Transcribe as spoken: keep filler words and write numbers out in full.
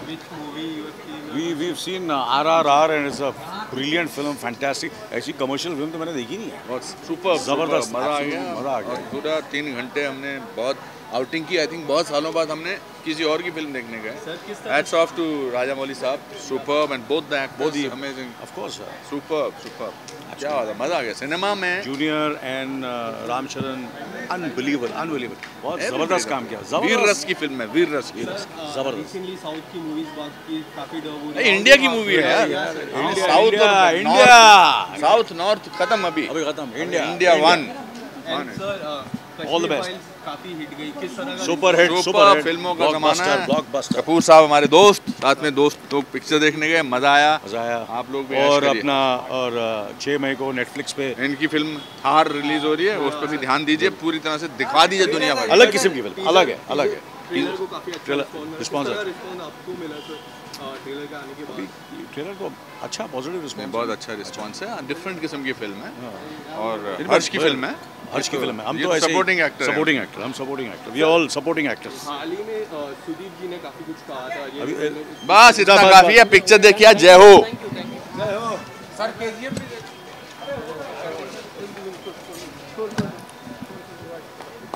which movie you have seen? We we've seen uh, R R R and it's a brilliant film, fantastic. ऐसी commercial film तो मैंने देखी नहीं है. बहुत सुपर जबरदस्त, मजा आ absolute गया मजा आ गया. और पूरा तीन घंटे हमने बहुत आउटिंग की. आई थिंक बहुत सालों बाद हमने किसी और की फिल्म देखने गए. Sir, किस तरह hats off to Rajamouli साहब. Superb and both the actors amazing. Of course, sir. Superb superb. क्या बात है, मजा आ गया सिनेमा में. Junior and Ramcharan, unbelievable unbelievable. बहुत जबरदस्त काम किया. वीर जबरदस्त. रस की फिल्म है, वीर रस की. जबरदस्त. रिसेंटली साउथ की मूवीज बात की काफी डब हो नहीं, इंडिया की मूवी है यार. इंडिया, साउथ इंडिया, और इंडिया. साउथ नॉर्थ खत्म अभी. अभी खत्म. India. India one. And sir All the best. काफी हिट गई. किस तरह का सुपर हिट. सुपर सुपर फिल्मों का जमाना है. ब्लॉकबस्टर. कपूर साहब हमारे दोस्त, साथ में दोस्त लोग पिक्चर देखने गए, मजा आया. मजा आया. आप लोग भी और ऐश करिए. अपना और छह मई को नेटफ्लिक्स पे इनकी फिल्म थार रिलीज हो रही है, उस पर भी ध्यान दीजिए. पूरी तरह से दिखा दीजिए दुनिया भर. अलग किस्म की फिल्म. अलग है. अलग है. ट्रेलर को काफी अच्छा ट्रेलर- रिस्पॉन्स रिस्पॉन्स है. रिस्पॉन्स आपको मिला सर ट्रेलर के आने के बाद? ट्रेलर को अच्छा पॉजिटिव रिस्पॉन्स. बहुत अच्छा रिस्पॉन्स है. डिफरेंट किस्म की फिल्म है और इनमें हर्ष की बड़े- फिल्म है. हर्ष की फिल्म है. हम ये तो तो ऐसे supporting actor हैं. Supporting actor. हम supporting actor. We are all supporting actors. हाल ही में अ, सुदीप जी ने काफी कुछ कहा था. ये अभी- फिल्म- बस इतना काफी है. पिक्चर देखिए. जय हो. Sir KGF